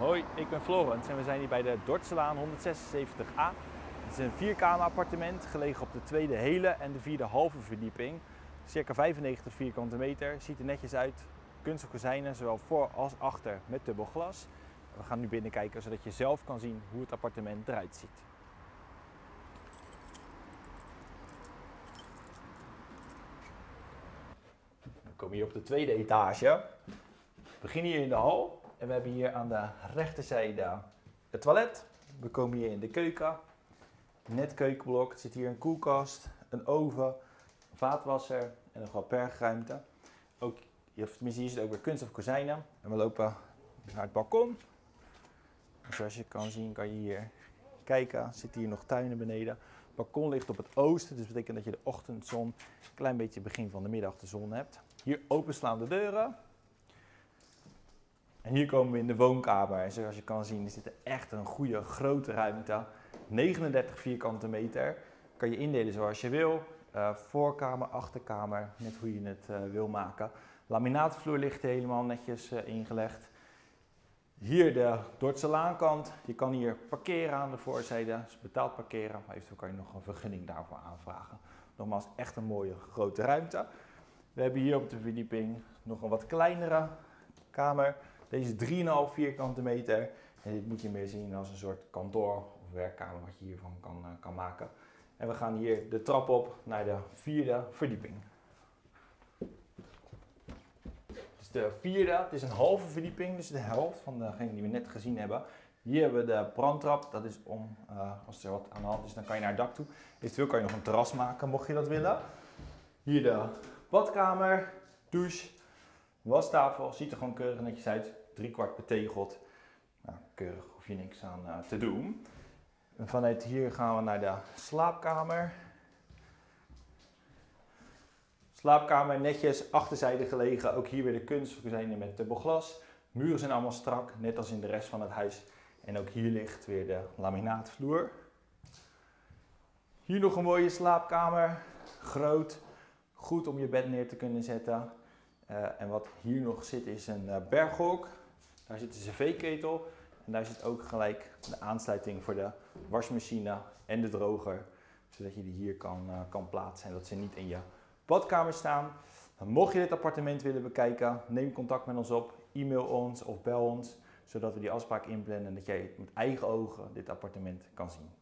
Hoi, ik ben Florence en we zijn hier bij de Dordtselaan 176A. Het is een 4-kamer appartement gelegen op de tweede hele en de vierde halve verdieping. Circa 95 vierkante meter, ziet er netjes uit. Kunststof kozijnen, zowel voor als achter met dubbel glas. We gaan nu binnen kijken zodat je zelf kan zien hoe het appartement eruit ziet. We komen hier op de tweede etage. We beginnen hier in de hal. En we hebben hier aan de rechterzijde het toilet. We komen hier in de keuken. Net keukenblok. Er zit hier een koelkast, een oven, een vaatwasser en nog wat bergruimte. Ook, tenminste hier zit ook weer kunststof kozijnen. En we lopen naar het balkon. En zoals je kan zien kan je hier kijken. Zitten hier nog tuinen beneden. Het balkon ligt op het oosten. Dus dat betekent dat je de ochtendzon, een klein beetje begin van de middag de zon hebt. Hier openslaande deuren. En hier komen we in de woonkamer. En zoals je kan zien is dit echt een goede grote ruimte. 39 vierkante meter. Kan je indelen zoals je wil. Voorkamer, achterkamer, net hoe je het wil maken. Laminaatvloer ligt helemaal netjes ingelegd. Hier de Dordtselaankant. Je kan hier parkeren aan de voorzijde. Dus betaald parkeren. Maar eventueel kan je nog een vergunning daarvoor aanvragen. Nogmaals, echt een mooie grote ruimte. We hebben hier op de verdieping nog een wat kleinere kamer. Deze is 3,5 vierkante meter. En dit moet je meer zien als een soort kantoor of werkkamer wat je hiervan kan maken. En we gaan hier de trap op naar de vierde verdieping. Dus de vierde, het is een halve verdieping, dus de helft van degene die we net gezien hebben. Hier hebben we de brandtrap, dat is om, als er wat aan de hand is, dan kan je naar het dak toe. Eventueel kan je nog een terras maken, mocht je dat willen. Hier de badkamer, douche, wastafel, ziet er gewoon keurig netjes uit. 3/4 betegeld. Nou, keurig, hoef je niks aan te doen. En vanuit hier gaan we naar de slaapkamer. Slaapkamer netjes, achterzijde gelegen. Ook hier weer de kunstkozijnen met dubbel glas. Muren zijn allemaal strak, net als in de rest van het huis. En ook hier ligt weer de laminaatvloer. Hier nog een mooie slaapkamer. Groot, goed om je bed neer te kunnen zetten. En wat hier nog zit is een berghok. Daar zit een cv-ketel en daar zit ook gelijk de aansluiting voor de wasmachine en de droger. Zodat je die hier kan plaatsen en dat ze niet in je badkamer staan. Mocht je dit appartement willen bekijken, neem contact met ons op, e-mail ons of bel ons. Zodat we die afspraak inplannen en dat jij met eigen ogen dit appartement kan zien.